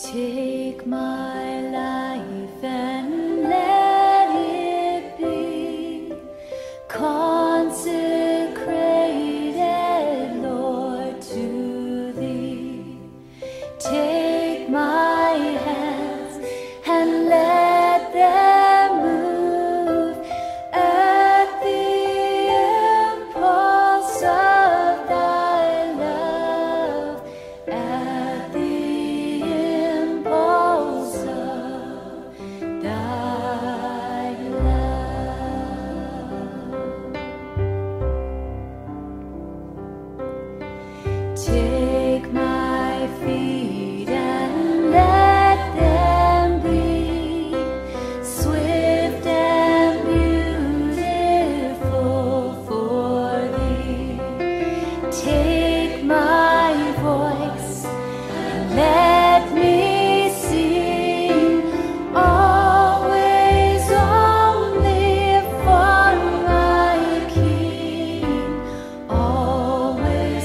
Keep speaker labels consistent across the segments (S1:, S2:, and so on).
S1: Take my life and let it be consecrated, Lord, to Thee. Take my hands and let them move at the impulse of Thy love, at the impulse of Thy love. Take my feet and let them be swift and beautiful for Thee. Take my voice and let me sing always only for my King, always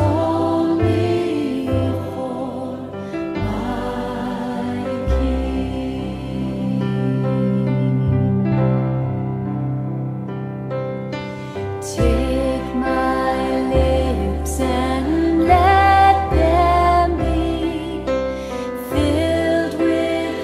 S1: only for my King. Take my lips and let them be filled with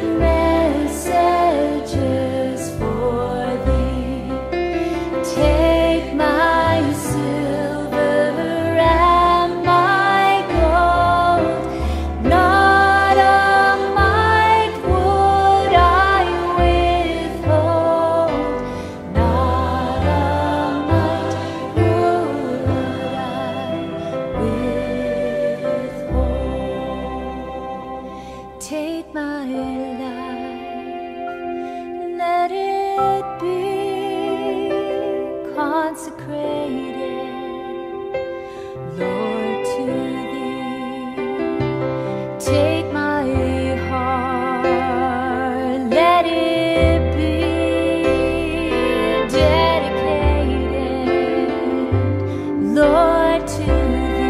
S1: messages for Thee. Take my silver and my gold, not a mite would I withhold, not a mite would I withhold. Take my life, let it be consecrated, Lord, to Thee. Take my heart, let it be dedicated, Lord, to Thee.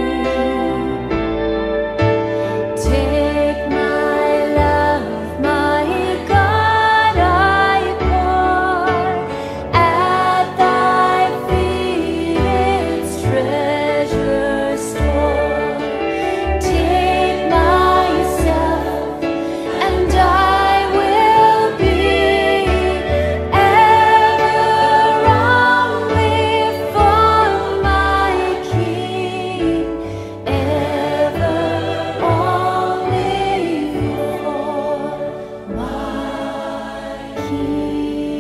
S1: Take my love, my God, I pour at Thy feet, its treasure store. Take myself, and I will be ever only for my King, ever only for my King.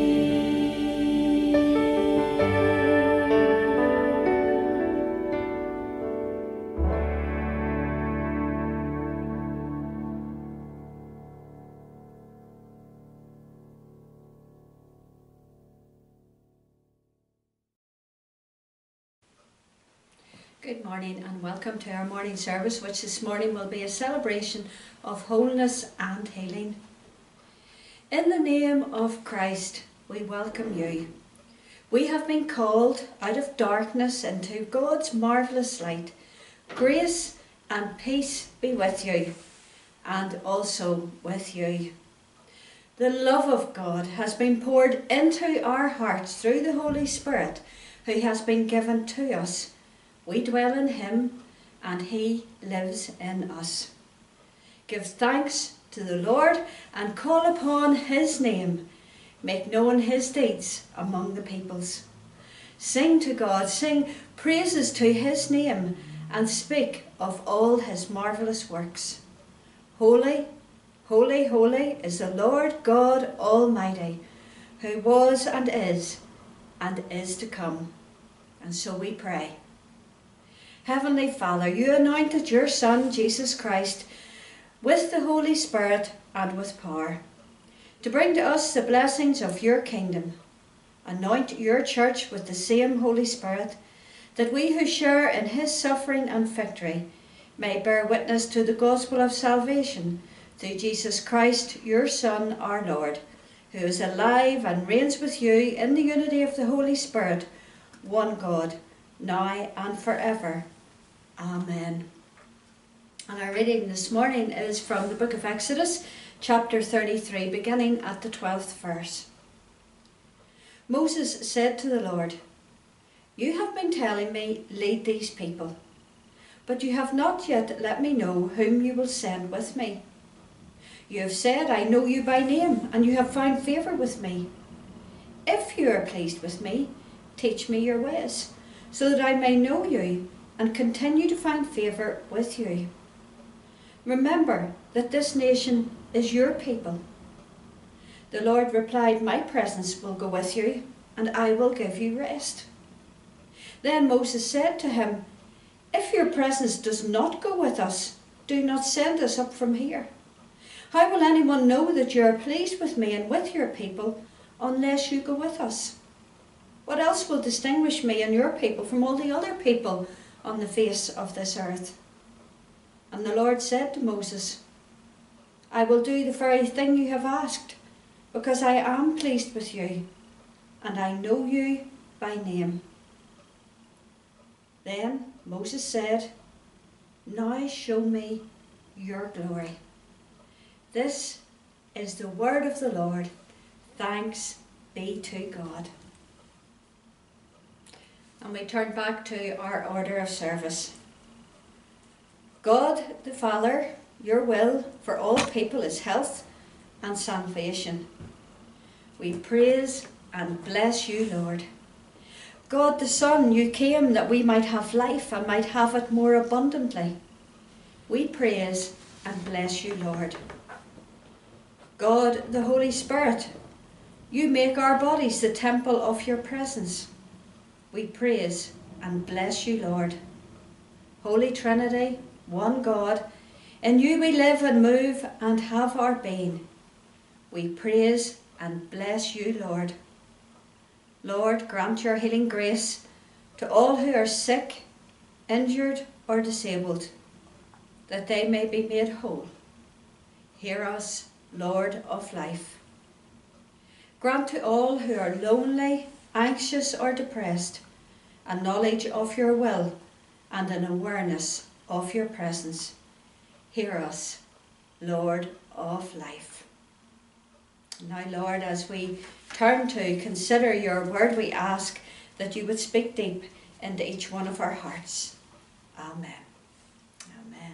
S2: Good morning and welcome to our morning service, which this morning will be a celebration of wholeness and healing. In the name of Christ, we welcome you. We have been called out of darkness into God's marvellous light. Grace and peace be with you, and also with you. The love of God has been poured into our hearts through the Holy Spirit, who has been given to us. We dwell in Him, and He lives in us. Give thanks to the Lord and call upon His name. Make known His deeds among the peoples. Sing to God, sing praises to His name, and speak of all His marvellous works. Holy, holy, holy is the Lord God Almighty, who was and is to come. And so we pray. Heavenly Father, you anointed your Son, Jesus Christ, with the Holy Spirit and with power, to bring to us the blessings of your kingdom. Anoint your church with the same Holy Spirit, that we who share in his suffering and victory may bear witness to the gospel of salvation through Jesus Christ, your Son, our Lord, who is alive and reigns with you in the unity of the Holy Spirit, one God, now and forever. Amen. And our reading this morning is from the book of Exodus, chapter 33, beginning at the 12th verse. Moses said to the Lord, "You have been telling me, lead these people, but you have not yet let me know whom you will send with me. You have said, I know you by name, and you have found favour with me. If you are pleased with me, teach me your ways, so that I may know you and continue to find favour with you. Remember that this nation is your people." The Lord replied, "My presence will go with you, and I will give you rest." Then Moses said to him, "If your presence does not go with us, do not send us up from here. How will anyone know that you are pleased with me and with your people unless you go with us? What else will distinguish me and your people from all the other people on the face of this earth?" And the Lord said to Moses, "I will do the very thing you have asked, because I am pleased with you, and I know you by name." Then Moses said, "Now show me your glory." This is the word of the Lord. Thanks be to God. And we turn back to our order of service. God the Father, your will for all people is health and salvation. We praise and bless you, Lord. God the Son, you came that we might have life and might have it more abundantly. We praise and bless you, Lord. God the Holy Spirit, you make our bodies the temple of your presence. We praise and bless you, Lord. Holy Trinity, one God, in you we live and move and have our being. We praise and bless you, Lord. Lord, grant your healing grace to all who are sick, injured or disabled, that they may be made whole. Hear us, Lord of life. Grant to all who are lonely, anxious or depressed a knowledge of your will and an awareness of your presence. Hear us, Lord of life. Now, Lord, as we turn to consider your word, we ask that you would speak deep into each one of our hearts. Amen. Amen.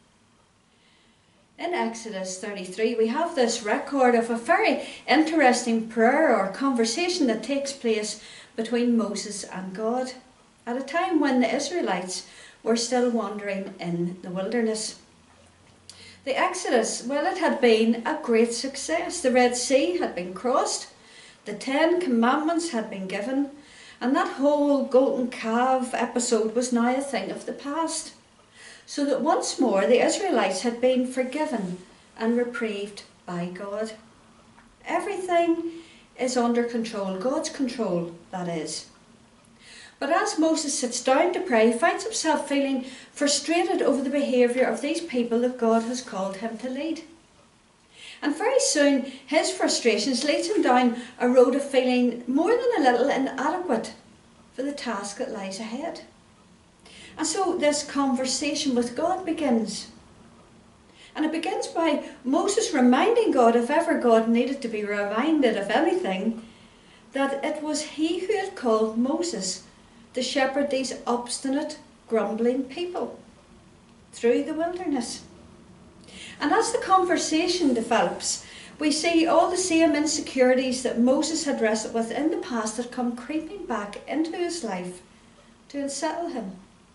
S2: In Exodus 33, we have this record of a very interesting prayer or conversation that takes place between Moses and God at a time when the Israelites were still wandering in the wilderness. The Exodus, well, it had been a great success. The Red Sea had been crossed, the 10 Commandments had been given, and that whole golden calf episode was now a thing of the past. So that once more the Israelites had been forgiven and reprieved by God. Everything is under control, God's control, that is. But as Moses sits down to pray, he finds himself feeling frustrated over the behaviour of these people that God has called him to lead. And very soon his frustrations leads him down a road of feeling more than a little inadequate for the task that lies ahead. And so this conversation with God begins. And it begins by Moses reminding God, if ever God needed to be reminded of anything, that it was he who had called Moses to shepherd these obstinate, grumbling people through the wilderness. And as the conversation develops, we see all the same insecurities that Moses had wrestled with in the past that come creeping back into his life to unsettle him.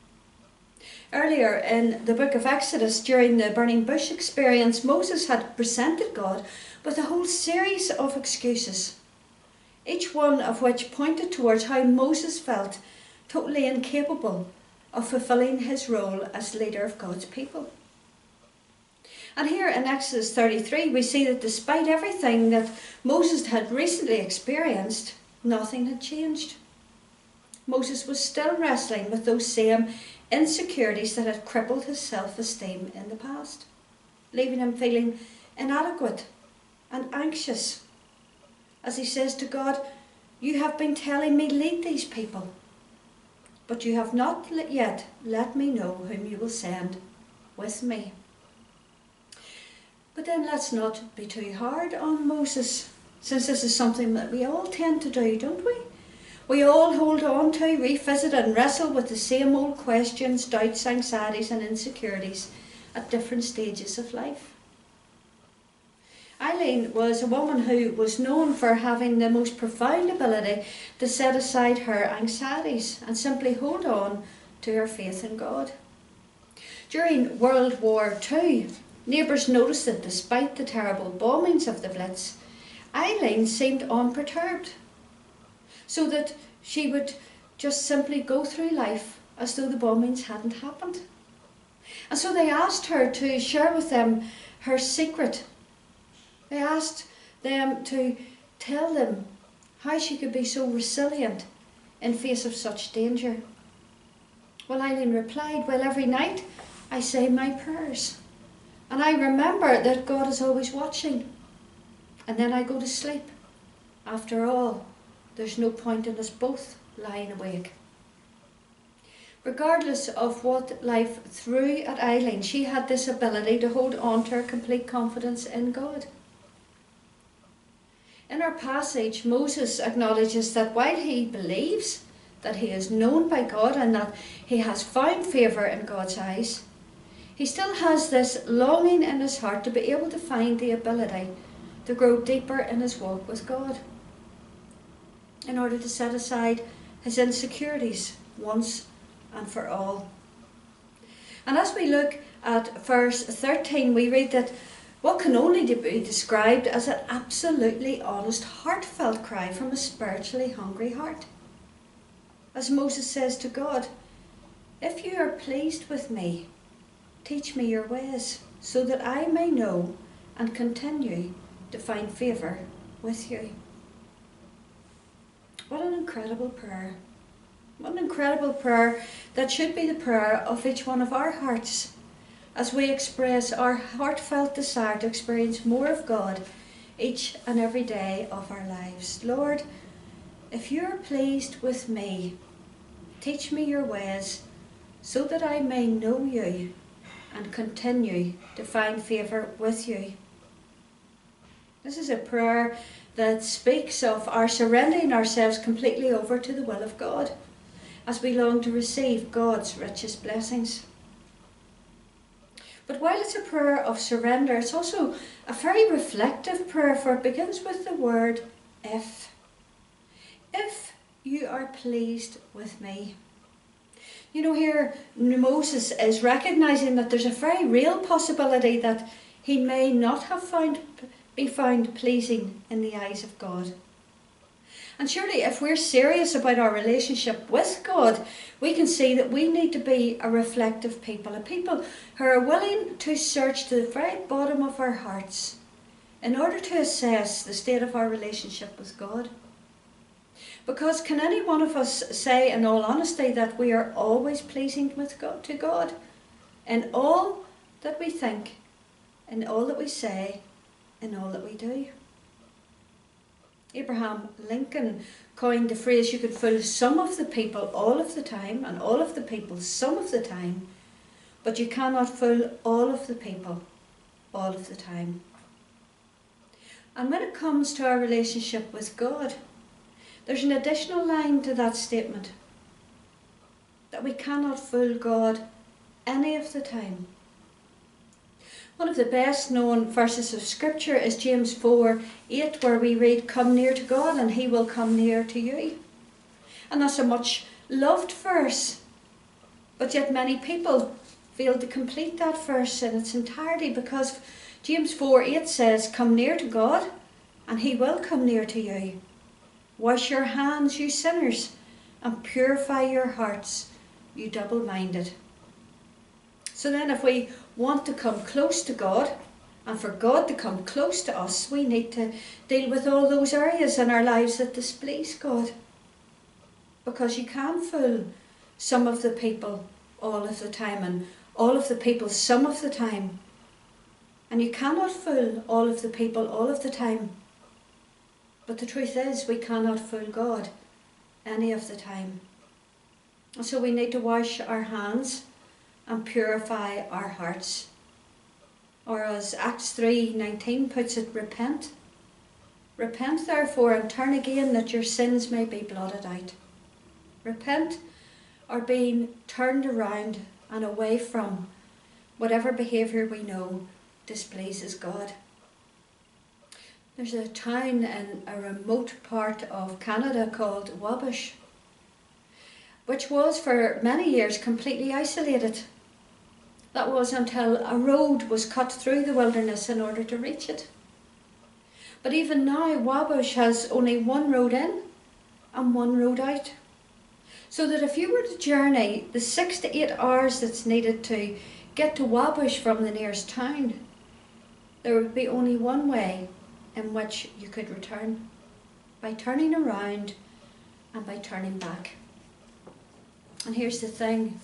S2: Earlier in the book of Exodus, during the burning bush experience, Moses had presented God with a whole series of excuses, each one of which pointed towards how Moses felt totally incapable of fulfilling his role as leader of God's people. And here in Exodus 33, we see that despite everything that Moses had recently experienced, nothing had changed. Moses was still wrestling with those same insecurities that had crippled his self-esteem in the past, leaving him feeling inadequate and anxious. As he says to God, "You have been telling me lead these people, but you have not yet let me know whom you will send with me. But then let's not be too hard on Moses, since this is something that we all tend to do, don't we? We all hold on to, revisit and wrestle with the same old questions, doubts, anxieties and insecurities at different stages of life. Eileen was a woman who was known for having the most profound ability to set aside her anxieties and simply hold on to her faith in God. During World War II, neighbours noticed that despite the terrible bombings of the Blitz, Eileen seemed unperturbed, so that she would just simply go through life as though the bombings hadn't happened. And so they asked her to share with them her secret. They asked them to tell them how she could be so resilient in face of such danger. Well, Eileen replied, well, every night I say my prayers, and I remember that God is always watching, and then I go to sleep. After all, there's no point in us both lying awake. Regardless of what life threw at Eileen, she had this ability to hold on to her complete confidence in God. In our passage, Moses acknowledges that while he believes that he is known by God and that he has found favour in God's eyes, he still has this longing in his heart to be able to find the ability to grow deeper in his walk with God, in order to set aside his insecurities once and for all. And as we look at verse 13, we read that what can only be described as an absolutely honest, heartfelt cry from a spiritually hungry heart. As Moses says to God, if you are pleased with me, teach me your ways, so that I may know and continue to find favour with you. What an incredible prayer. What an incredible prayer that should be the prayer of each one of our hearts as we express our heartfelt desire to experience more of God each and every day of our lives. Lord, if you're pleased with me, teach me your ways so that I may know you and continue to find favour with you. This is a prayer that speaks of our surrendering ourselves completely over to the will of God as we long to receive God's richest blessings. But while it's a prayer of surrender, it's also a very reflective prayer, for it begins with the word if. If you are pleased with me. You know, here Moses is recognising that there's a very real possibility that he may not have be found pleasing in the eyes of God. And surely if we're serious about our relationship with God, we can see that we need to be a reflective people, a people who are willing to search to the very bottom of our hearts in order to assess the state of our relationship with God. Because can any one of us say in all honesty that we are always pleasing with God, to God in all that we think, in all that we say, in all that we do? Abraham Lincoln coined the phrase, you could fool some of the people all of the time and all of the people some of the time, but you cannot fool all of the people all of the time. And when it comes to our relationship with God, there's an additional line to that statement, that we cannot fool God any of the time. One of the best known verses of Scripture is James 4:8, where we read, come near to God and he will come near to you. And that's a much loved verse, but yet many people fail to complete that verse in its entirety, because James 4:8 says, come near to God and he will come near to you. Wash your hands, you sinners, and purify your hearts, you double-minded. So then if we want to come close to God, and for God to come close to us, we need to deal with all those areas in our lives that displease God. Because you can't fool some of the people all of the time, and all of the people some of the time. And you cannot fool all of the people all of the time. But the truth is, we cannot fool God any of the time. And so we need to wash our hands and purify our hearts. Or as Acts 3:19 puts it, repent. Repent therefore and turn again that your sins may be blotted out. Repent or being turned around and away from whatever behaviour we know displeases God. There's a town in a remote part of Canada called Wabash, which was for many years completely isolated. That was until a road was cut through the wilderness in order to reach it. But even now, Wabash has only one road in and one road out. So that if you were to journey the 6 to 8 hours that's needed to get to Wabash from the nearest town, there would be only one way in which you could return, by turning around and by turning back. And here's the thing,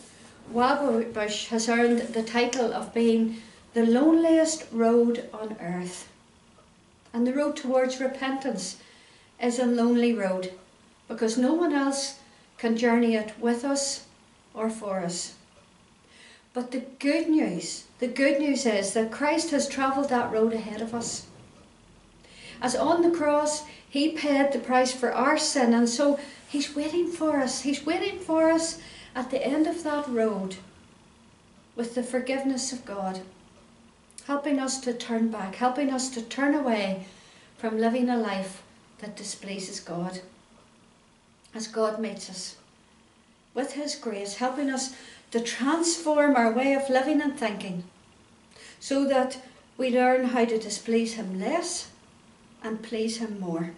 S2: Wabash has earned the title of being the loneliest road on earth. And the road towards repentance is a lonely road, because no one else can journey it with us or for us. But the good news is that Christ has travelled that road ahead of us. As on the cross, he paid the price for our sin, and so he's waiting for us. He's waiting for us at the end of that road with the forgiveness of God, helping us to turn back, helping us to turn away from living a life that displeases God. As God meets us with his grace, helping us to transform our way of living and thinking so that we learn how to displease him less and please him more.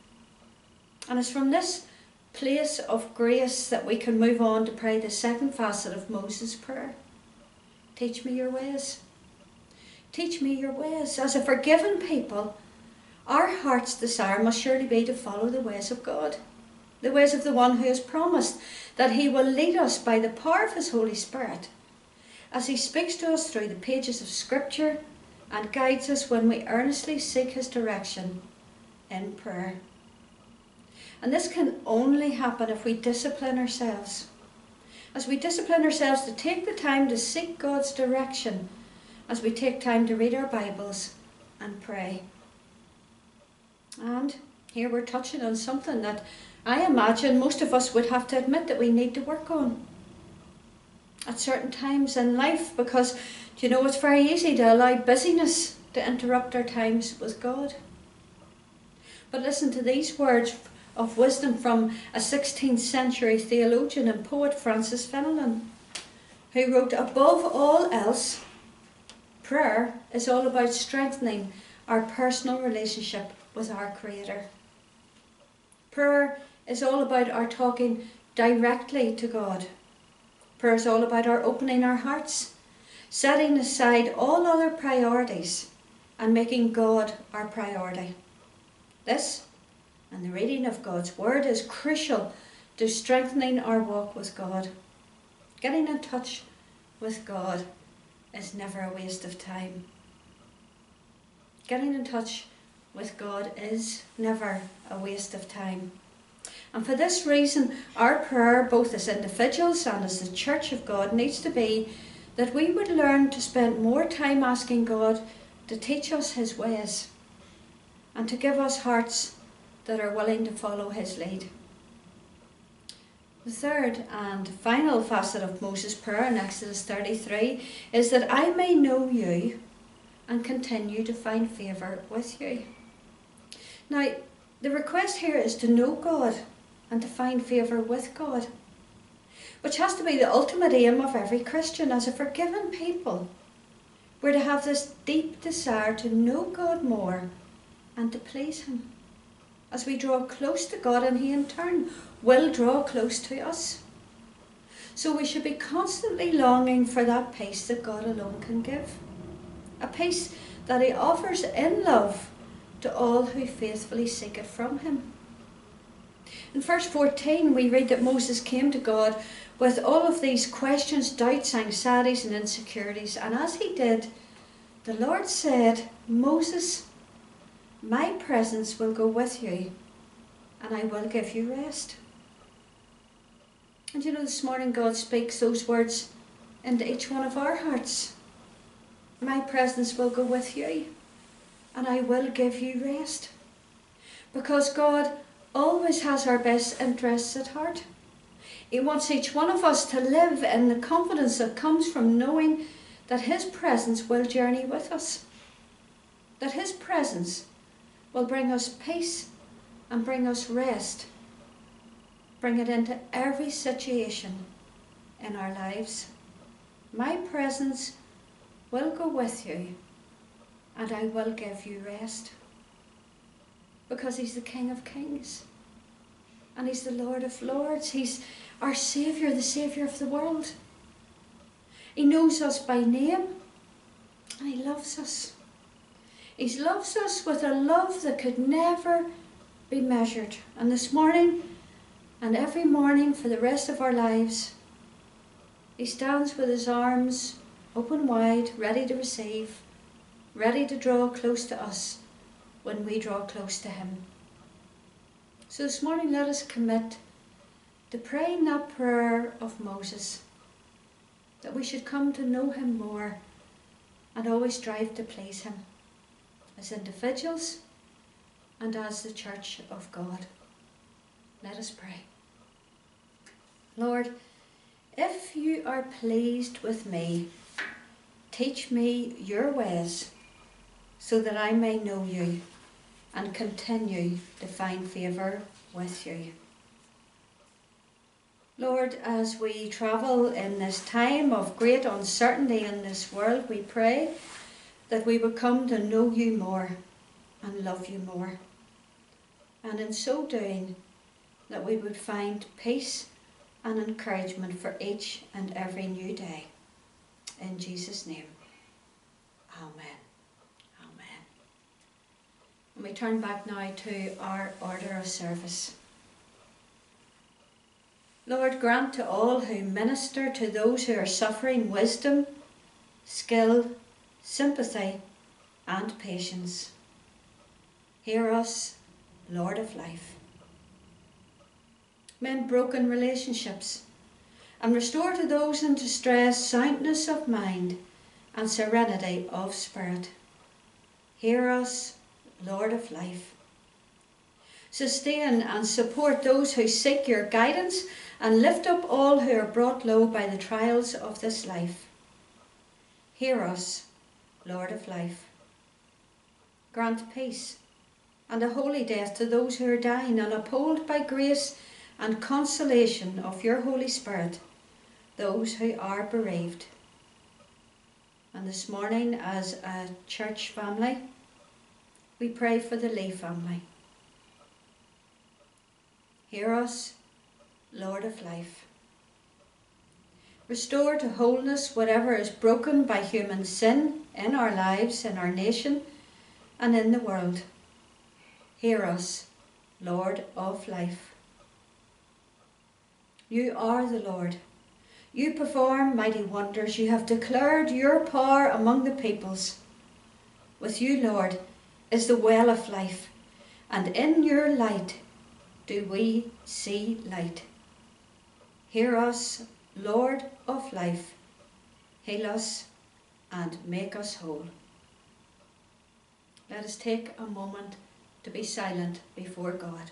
S2: And it's from this place of grace that we can move on to pray the second facet of Moses' prayer. Teach me your ways. Teach me your ways. As a forgiven people, our heart's desire must surely be to follow the ways of God, the ways of the one who has promised that he will lead us by the power of his Holy Spirit as he speaks to us through the pages of Scripture and guides us when we earnestly seek his direction in prayer. And this can only happen if we discipline ourselves. As we discipline ourselves to take the time to seek God's direction, as we take time to read our Bibles and pray. And here we're touching on something that I imagine most of us would have to admit that we need to work on at certain times in life, because it's very easy to allow busyness to interrupt our times with God. But listen to these words of wisdom from a 16th century theologian and poet, Francis Fenelon, who wrote, "Above all else, prayer is all about strengthening our personal relationship with our Creator. Prayer is all about our talking directly to God. Prayer is all about our opening our hearts, setting aside all other priorities and making God our priority. This and the reading of God's Word is crucial to strengthening our walk with God. Getting in touch with God is never a waste of time. Getting in touch with God is never a waste of time. And for this reason, our prayer, both as individuals and as the Church of God, needs to be that we would learn to spend more time asking God to teach us his ways and to give us hearts that are willing to follow his lead. The third and final facet of Moses' prayer in Exodus 33 is that I may know you and continue to find favour with you. Now, the request here is to know God and to find favour with God, which has to be the ultimate aim of every Christian. As a forgiven people, we're to have this deep desire to know God more and to please him as we draw close to God, and he in turn will draw close to us. So we should be constantly longing for that peace that God alone can give, a peace that he offers in love to all who faithfully seek it from him. In verse 14 we read that Moses came to God with all of these questions, doubts, anxieties and insecurities, and as he did, the Lord said, "Moses, my presence will go with you and I will give you rest." And this morning God speaks those words into each one of our hearts. My presence will go with you, and I will give you rest. Because God always has our best interests at heart. He wants each one of us to live in the confidence that comes from knowing that His presence will journey with us. That His presence will bring us peace and bring us rest. Bring it into every situation in our lives. My presence will go with you, and I will give you rest. Because He's the King of Kings, and He's the Lord of Lords. He's our Saviour, the Saviour of the world. He knows us by name, and He loves us. He loves us with a love that could never be measured. And this morning, and every morning for the rest of our lives, He stands with His arms open wide, ready to receive, ready to draw close to us when we draw close to Him. So this morning, let us commit to praying that prayer of Moses, that we should come to know Him more and always strive to please Him as individuals and as the Church of God. Let us pray. Lord, if you are pleased with me, teach me your ways so that I may know you and continue to find favour with you. Lord, as we travel in this time of great uncertainty in this world, we pray that we would come to know you more and love you more. And in so doing, that we would find peace and encouragement for each and every new day. In Jesus' name, amen. Amen. And we turn back now to our order of service. Lord, grant to all who minister to those who are suffering wisdom, skill, sympathy, and patience. Hear us, Lord of life. Mend broken relationships and restore to those in distress soundness of mind and serenity of spirit. Hear us, Lord of life. Sustain and support those who seek your guidance and lift up all who are brought low by the trials of this life. Hear us, Lord of life. Grant peace and a holy death to those who are dying, and uphold by grace and consolation of your Holy Spirit those who are bereaved. And this morning, as a church family, we pray for the Lee family. Hear us, Lord of life. Restore to wholeness whatever is broken by human sin in our lives, in our nation, and in the world. Hear us, Lord of life. You are the Lord. You perform mighty wonders. You have declared your power among the peoples. With you, Lord, is the well of life, and in your light do we see light. Hear us, Lord of life. Heal us and make us whole. Let us take a moment to be silent before God.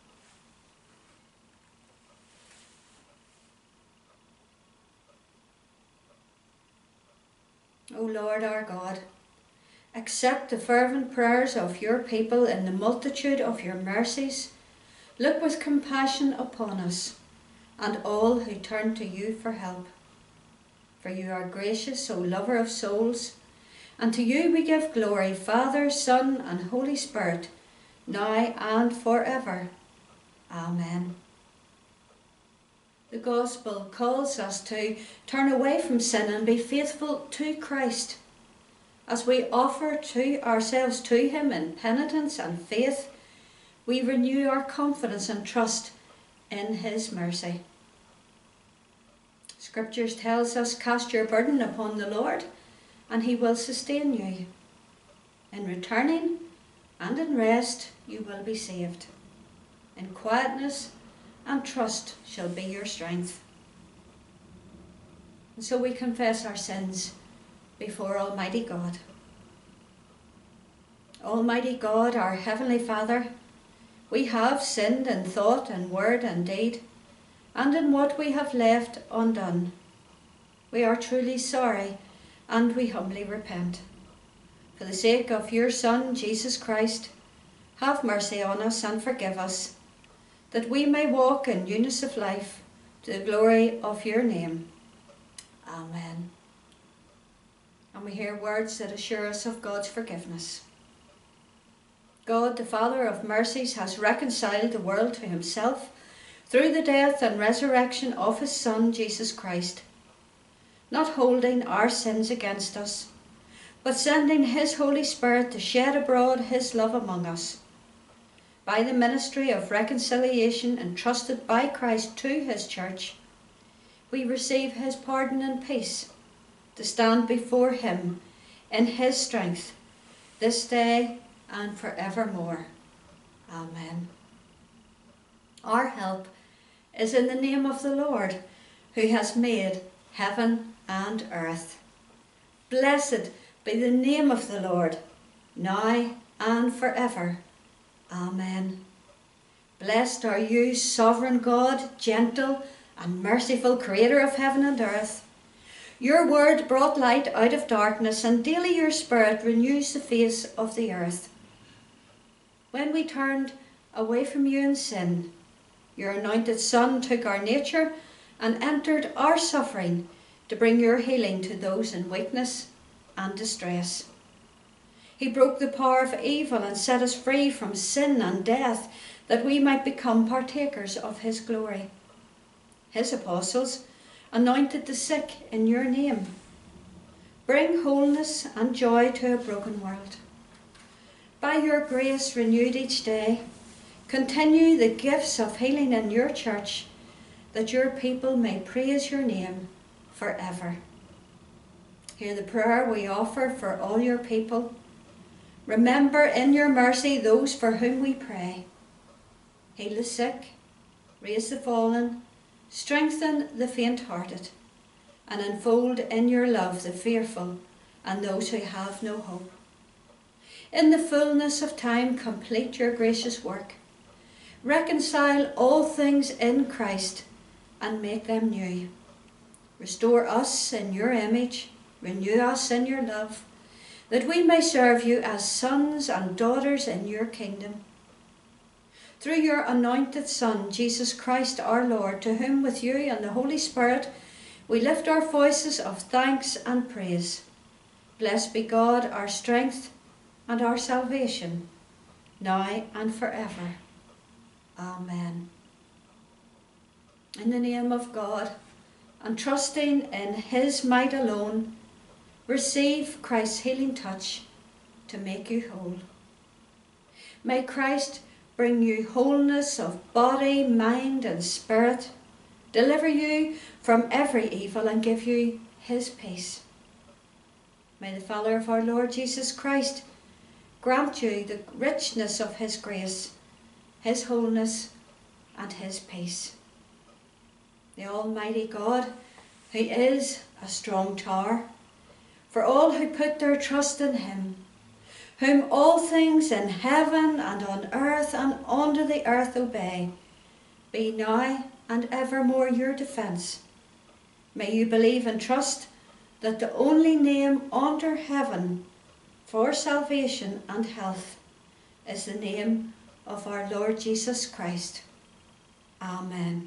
S2: O Lord our God, accept the fervent prayers of your people in the multitude of your mercies. Look with compassion upon us and all who turn to you for help. For you are gracious, O lover of souls, and to you we give glory, Father, Son, and Holy Spirit, now and forever. Amen. The Gospel calls us to turn away from sin and be faithful to Christ. As we offer ourselves to Him in penitence and faith, we renew our confidence and trust in His mercy. Scriptures tells us, cast your burden upon the Lord, and He will sustain you. In returning and in rest you will be saved. In quietness and trust shall be your strength. And so we confess our sins before Almighty God. Almighty God, our Heavenly Father, we have sinned in thought and word and deed, and in what we have left undone. We are truly sorry, and we humbly repent. For the sake of your Son, Jesus Christ, have mercy on us and forgive us, that we may walk in newness of life to the glory of your name. Amen. And we hear words that assure us of God's forgiveness. God, the Father of mercies, has reconciled the world to himself through the death and resurrection of his Son, Jesus Christ, not holding our sins against us, but sending his Holy Spirit to shed abroad his love among us. By the ministry of reconciliation entrusted by Christ to his church, we receive his pardon and peace to stand before him in his strength this day and forevermore. Amen. Our help is in the name of the Lord, who has made heaven and earth. Blessed be the name of the Lord, now and forever. Amen. Blessed are you, sovereign God, gentle and merciful Creator of heaven and earth. Your word brought light out of darkness, and daily your Spirit renews the face of the earth. When we turned away from you in sin, your anointed Son took our nature and entered our suffering to bring your healing to those in weakness and distress. He broke the power of evil and set us free from sin and death, that we might become partakers of his glory. His apostles anointed the sick in your name. Bring wholeness and joy to a broken world. By your grace renewed each day, continue the gifts of healing in your church, that your people may praise your name forever. Hear the prayer we offer for all your people. Remember in your mercy those for whom we pray. Heal the sick, raise the fallen, strengthen the faint-hearted, and enfold in your love the fearful and those who have no hope. In the fullness of time complete your gracious work. Reconcile all things in Christ and make them new. Restore us in your image, renew us in your love, that we may serve you as sons and daughters in your kingdom. Through your anointed Son, Jesus Christ our Lord, to whom with you and the Holy Spirit we lift our voices of thanks and praise. Blessed be God, our strength and our salvation, now and forever. Amen. In the name of God, and trusting in his might alone, receive Christ's healing touch to make you whole. May Christ bring you wholeness of body, mind and spirit, deliver you from every evil and give you his peace. May the Father of our Lord Jesus Christ grant you the richness of his grace, his wholeness and his peace. The Almighty God, who is a strong tower for all who put their trust in him, whom all things in heaven and on earth and under the earth obey, be now and evermore your defence. May you believe and trust that the only name under heaven for salvation and health is the name of our Lord Jesus Christ. Amen.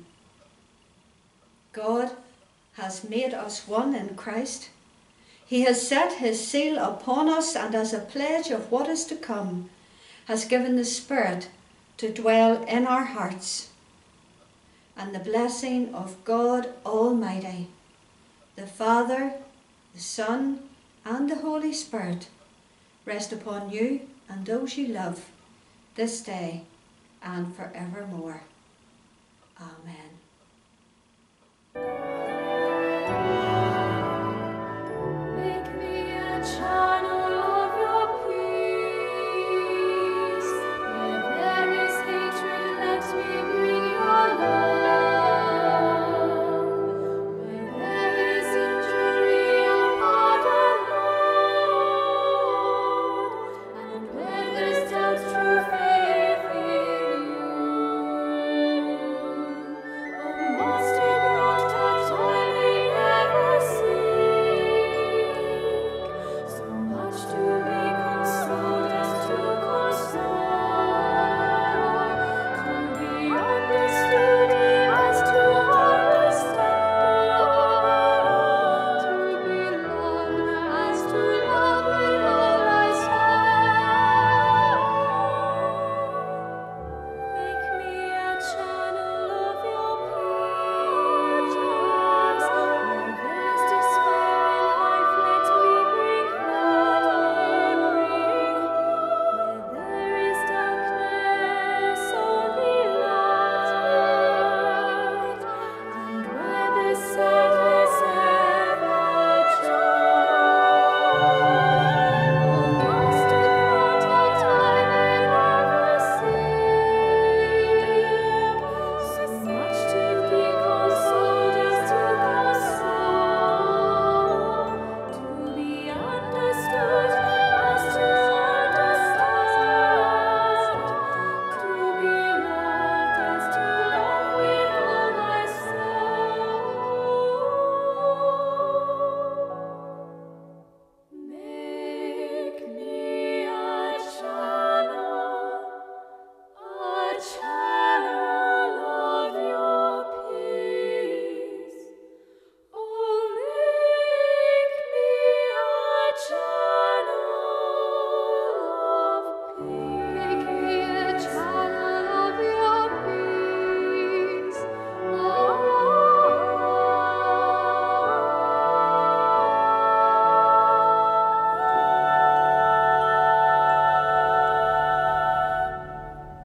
S2: God has made us one in Christ. He has set his seal upon us, and as a pledge of what is to come, has given the Spirit to dwell in our hearts. And the blessing of God Almighty, the Father, the Son, and the Holy Spirit rest upon you and those you love this day and forevermore. Amen.